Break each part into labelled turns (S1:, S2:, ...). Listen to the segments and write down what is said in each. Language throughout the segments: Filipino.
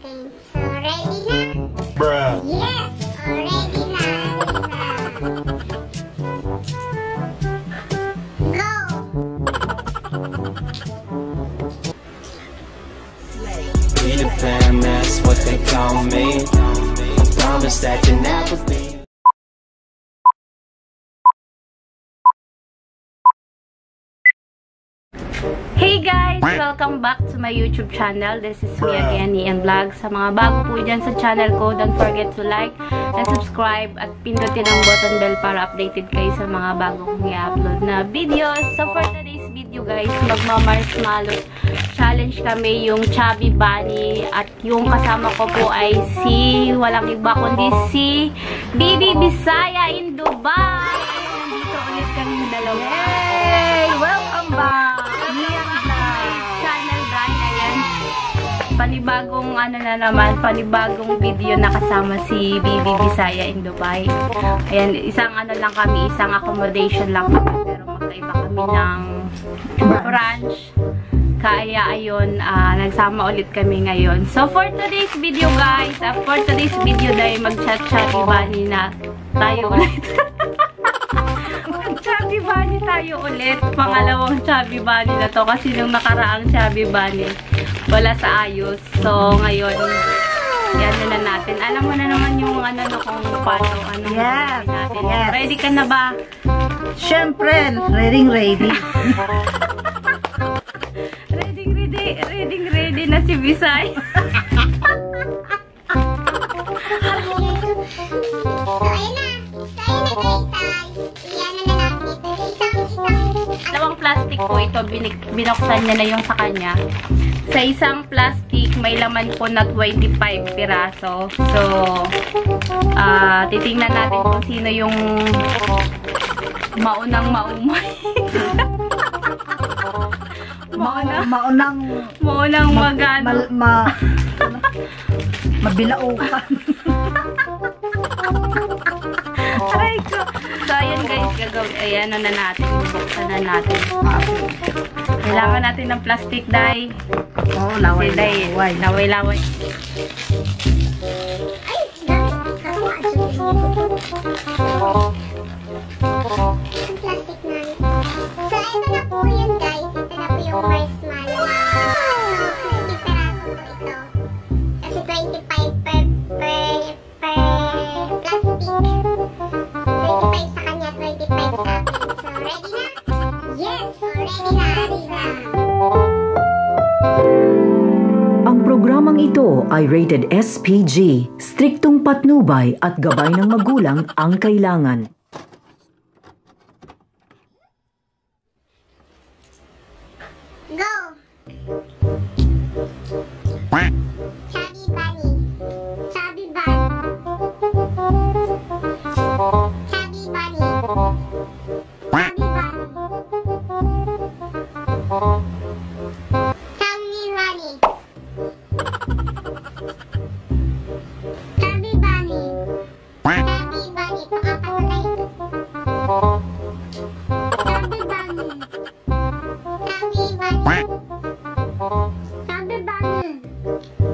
S1: natin. So, ready na?
S2: Bruh.
S1: Yes! Ready na! Go!
S3: Peter Pan, that's what they call me. I promise that you'll never be.
S4: Hey guys! Welcome back to my YouTube channel. This is me again, Ian Vlog. Sa mga bago po dyan sa channel ko, don't forget to like and subscribe at pindutin ang button bell para updated kayo sa mga bago kong i-upload na videos. So for today's video guys, magma-marshmallow challenge kami, yung Chubby Bunny, at yung kasama ko po ay si, walang iba kundi si Bibi Bisaya in Dubai. Nandito ulit kami dalawa.
S5: Hey! Welcome back!
S4: Channel guys, ayan. Panibagong ano na naman, panibagong video na kasama si Bibi Bisaya in Dubai. Ayan, isang ano lang kami, isang accommodation lang kami, pero magkaiba kami ng branch. Kaya ayun, nagsama ulit kami ngayon. So for today's video guys, for today's video dahil mag-chat-chatty bunny na tayo ulit. Chubby Bunny tayo ulit. Pangalawang Chubby Bunny na to. Kasi nung nakaraang Chubby Bunny, wala sa ayos. So, ngayon, yan na natin. Alam mo na naman yung ano na kung paano. Ano
S5: Yes,
S4: natin.
S5: yes.
S4: Ready ka na ba?
S5: Siyempre, ready.
S4: Ready na si Bisay. Dalawang plastic po ito, binuksan niya na yung sa kanya. Sa isang plastic, may laman po na 25 piraso. So, titingnan natin kung sino yung maunang maumay. maunang magano.
S5: Mabilaukan.
S4: Aray ko. So, ayan guys, gagawin. Ayan, ano na natin. Bubuksan na natin. Kailangan natin ng plastic dye.
S5: Oh, laway.
S4: Laway.
S1: Ay, dami. Plastic na. So, ito na po yun guys. Ito na po yung marshmallow. So, 50 peraso po ito. Kasi 25 per plastic. 25 sa kanya, 25 sa akin. So, ready na? Yes! Ready na.
S6: Ang programang ito ay rated SPG, striktong patnubay at gabay ng magulang ang kailangan.
S1: Go! Chubby Bunny. Chubby Bunny. Chubby Bunny. Chubby Bunny. Chubby Bunny. Chubby Bunny. Chubby Bunny. Pangapat na ito. Chubby Bunny. Chubby Bunny. Chubby Bunny.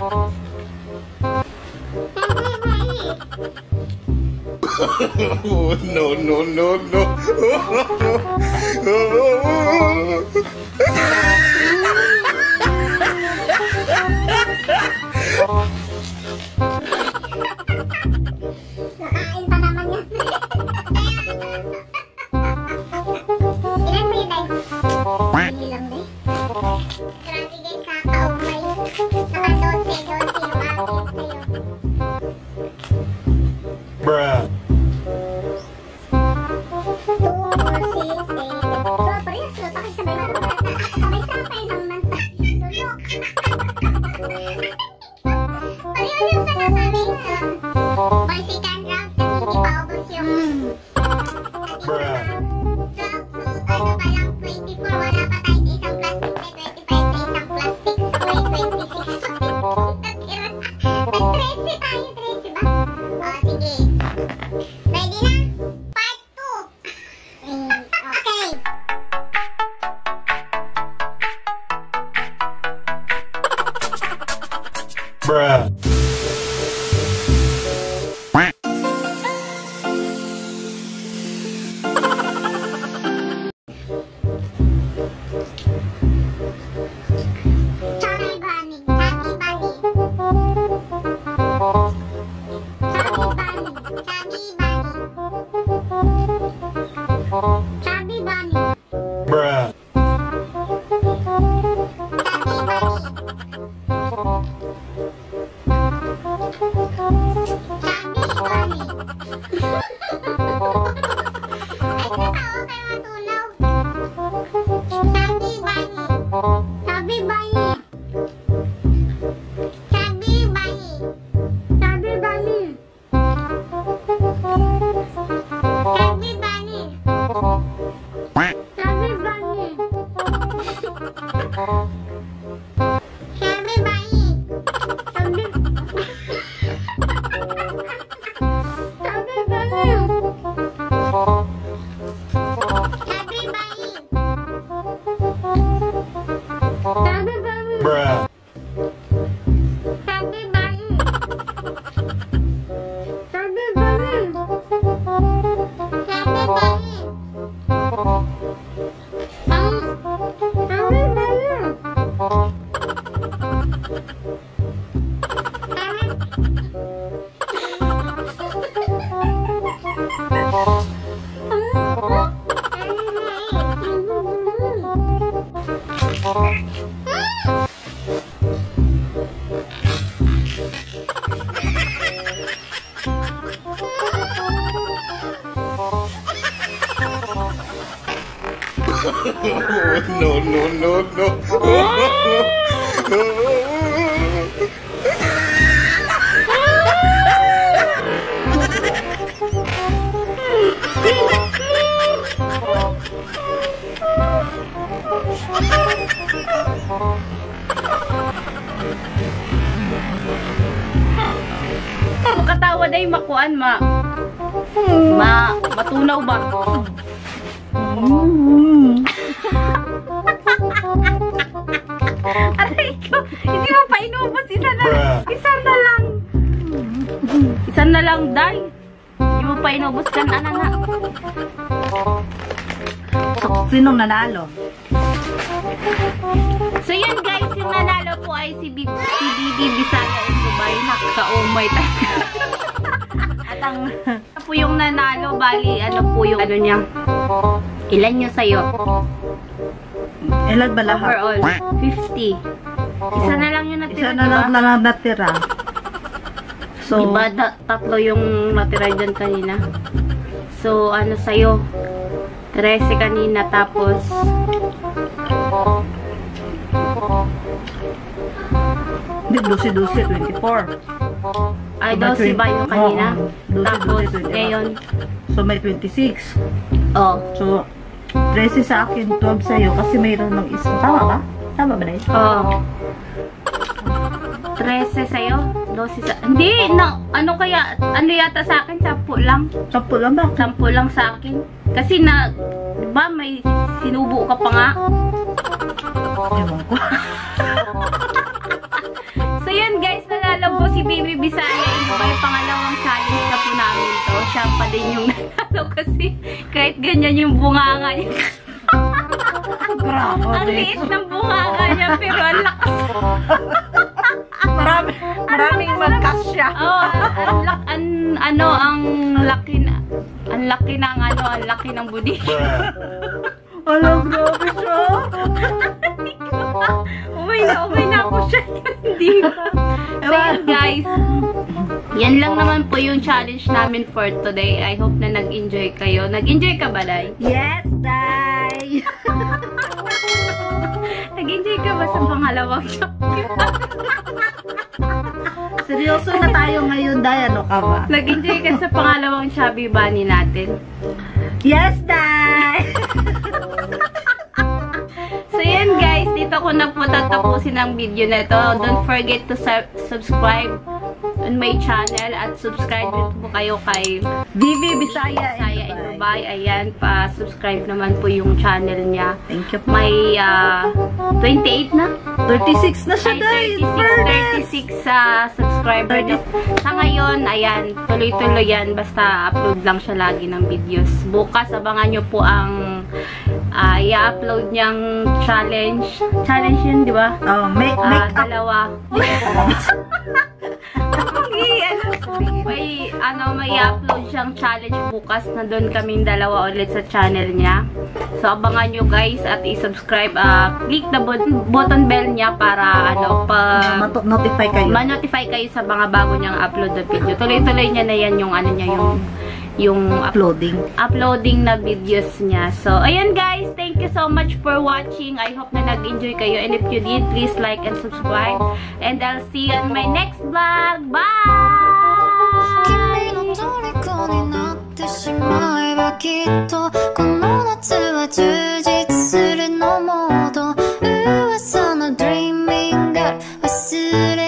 S2: Oh, no, no, no, no.
S1: Nakain pa naman yan. Ilan sa'yo, Day? Hindi lang, Day. Grabe, Day, kakaumay. Naka-12 yung akin sa'yo.
S2: Bruh.
S1: 2, 4, 6, 8. So, parehas, so, pakisabay na naman. Sabay sapay naman. Lulok. Pareho yung sa nasabi sa by second round kasi hindi pa ubos yung
S2: Bruh.
S1: so, ano pa lang, 24, wala pa tayo sa isang plastic, may 25 sa isang plastic, so may 26 pa. Nag-13 tayo, 13 ba? O, sige. Ready na? Part 2. Okay.
S2: Bruh.
S1: Chubby bunny, chubby bunny. Chubby bunny, chubby bunny. Chubby bunny,
S2: Bruh.
S1: chubby bunny. Ay, tao kayo matunaw. Chubby bunny. Chubby bunny. Chubby bunny. Chubby bunny. Chubby bunny. Chubby bunny. Chubby bunny. Chubby. Chubby bunny. Chubby bunny. Chubby bunny.
S2: Bruh.
S1: Chubby bunny. Chubby bunny. Chubby bunny. Chubby bunny.
S2: Oh, no, no, no, no.
S4: Katawa day makuan matunaw ba? Aray ko, hindi mo pa inubos, isa na lang. Isa na lang, day. Hindi mo pa inubos kan, na.
S5: So, sinong nanalo?
S4: So yun guys, yung nanalo po ay si Bibi Bisaya in Dubai. Nakakaumay tayo. At ang po yung nanalo, bali, ano po yung ano niya. Ilan niya sa'yo?
S5: Ilan ba lahat?
S4: Overall, 50. Isa na lang yung natira,
S5: Isa na lang
S4: diba?
S5: lang natira. So,
S4: Diba, tatlo yung natira dyan kanina. So, ano sa'yo? 13 kanina, tapos
S5: hindi, 12, 24.
S4: ay, 12 ba yung kanina?
S5: Oo, 12,
S4: Tapos,
S5: 12,
S4: ngayon,
S5: So, may 26.
S4: oh,
S5: So, 13 sa akin, 12 sa'yo kasi mayroon ng isa. Tama ba? Tama ba na yun?
S4: oh. 13 sa'yo? 12 sa... Hindi, ano kaya, ano yata sa akin? 10 lang.
S5: 10 lang ba?
S4: 10 lang sa akin. Kasi diba, may sinubo ka pa nga.
S5: Ewan ko.
S4: So, yun ayan guys, nanalo po si Baby Bisaya. Ito pa yung pangalawang challenge na po namin to. Siya pa din yung nanalo kasi kahit ganyan yung bunganga niya. Ang liit ng bunganga niya pero ang lakas.
S5: Maraming magkasya.
S4: Oh, ang laki ng budi.
S5: Alam, grabe siya.
S4: Umay na ako siya. Hindi pa. So yun guys, yan lang naman po yung challenge namin for today. I hope na nag-enjoy kayo. Nag-enjoy ka ba, Day?
S5: Yes, Day!
S4: Nag-enjoy ka ba sa pangalawang shopping?
S5: Seryoso na tayo ngayon, Day. Ano ka ba?
S4: Nag-enjoy ka sa pangalawang Chubby Bunny natin?
S5: Yes, Day!
S4: So yan guys, dito ko na po tatapusin ang video na ito. Don't forget to subscribe on my channel at subscribe din po kayo kay
S5: Vivi Bisaya
S4: in Dubai. Ayan, pa-subscribe naman po yung channel niya.
S5: Thank you.
S4: May 28 na?
S5: 36 na siya, Day.
S4: 36 subscriber. Sa ngayon, ayan, tuloy-tuloy yan. Basta upload lang siya lagi ng videos. Bukas, abangan nyo po ang i-upload niyang challenge. Challenge yun, di ba?
S5: Oh, make up.
S4: Dalawa. May i-upload siyang challenge bukas na doon kaming dalawa ulit sa channel niya. So, abangan nyo guys at i-subscribe. Click the button bell niya para
S5: notify kayo.
S4: Ma-notify kayo sa mga bago niyang upload na video. Tuloy-tuloy niya na yan yung uploading na videos niya. So, ayan guys, thank you so much for watching. I hope na nag-enjoy kayo. And if you did, please like and subscribe. And I'll see you on my next vlog. Bye!
S7: 君の虜になってしまえばきっとこの夏は充実するのモード噂の Dreaming が忘れ